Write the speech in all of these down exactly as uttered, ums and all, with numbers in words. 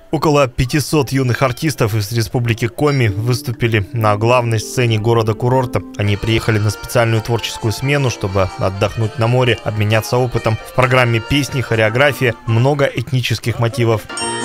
Около пятисот юных артистов из Республики Коми выступили на главной сцене города-курорта. Они приехали на специальную творческую смену, чтобы отдохнуть на море, обменяться опытом. В программе песни, хореография, много этнических мотивов.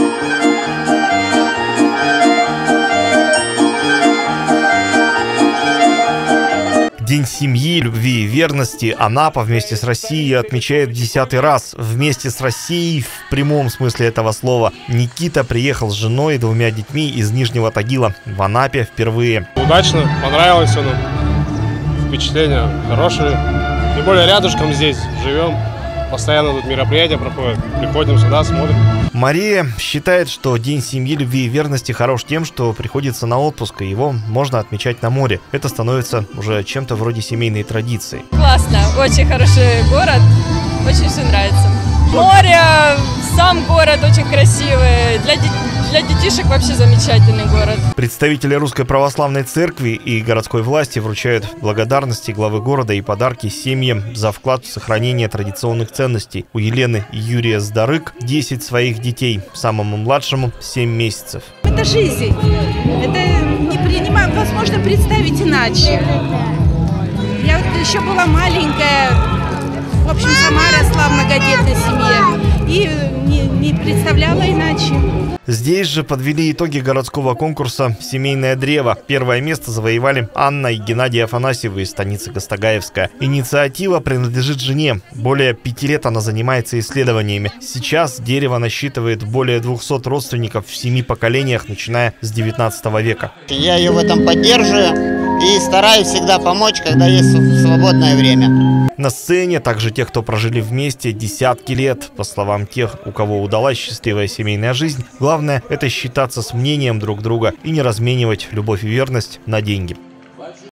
День семьи, любви и верности Анапа вместе с Россией отмечает в десятый раз. Вместе с Россией в прямом смысле этого слова. Никита приехал с женой и двумя детьми из Нижнего Тагила в Анапе впервые. Удачно, понравилось все нам. Впечатления хорошие. Тем более рядышком здесь живем. Постоянно тут мероприятия проходят. Приходим сюда, смотрим. Мария считает, что День семьи, любви и верности хорош тем, что приходится на отпуск, и его можно отмечать на море. Это становится уже чем-то вроде семейной традиции. Классно, очень хороший город, очень все нравится. Море, сам город очень красивый, для, де для детишек вообще замечательный город. Представители Русской Православной Церкви и городской власти вручают благодарности главы города и подарки семьям за вклад в сохранение традиционных ценностей. У Елены и Юрия Здарык десять своих детей, самому младшему семь месяцев. Это жизнь, это не принимаю, возможно представить иначе. Я вот еще была маленькая, в общем, сама росла в многодетной семье и не, не представляла иначе. Здесь же подвели итоги городского конкурса «Семейное древо». Первое место завоевали Анна и Геннадий Афанасьевы из станицы Гастагаевская. Инициатива принадлежит жене. Более пяти лет она занимается исследованиями. Сейчас дерево насчитывает более двухсот родственников в семи поколениях, начиная с девятнадцатого века. Я ее в этом поддерживаю и стараюсь всегда помочь, когда есть свободное время. На сцене также те, кто прожили вместе десятки лет. По словам тех, у кого удалась счастливая семейная жизнь, главное – это считаться с мнением друг друга и не разменивать любовь и верность на деньги.